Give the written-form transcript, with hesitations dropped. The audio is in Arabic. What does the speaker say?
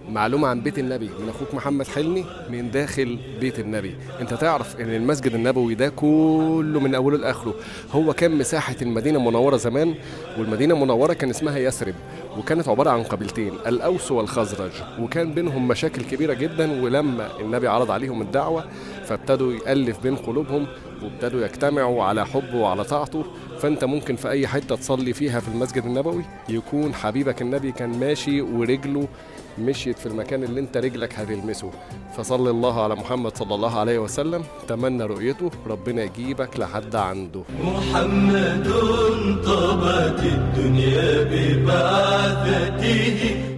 معلومة عن بيت النبي من أخوك محمد حلمي من داخل بيت النبي. أنت تعرف إن المسجد النبوي ده كله من أوله لآخره هو كان مساحة المدينة المنورة زمان، والمدينة المنورة كان اسمها يثرب، وكانت عبارة عن قبيلتين الأوس والخزرج، وكان بينهم مشاكل كبيرة جدا. ولما النبي عرض عليهم الدعوة فابتدوا يألف بين قلوبهم وابتدوا يجتمعوا على حبه وعلى طاعته. فأنت ممكن في أي حتة تصلي فيها في المسجد النبوي يكون حبيبك النبي كان ماشي ورجله مشيت في المكان اللي انت رجلك هتلمسه. فصلى الله على محمد صلى الله عليه وسلم، تمنى رؤيته، ربنا يجيبك لحد عنده. محمد طابت الدنيا ببعثته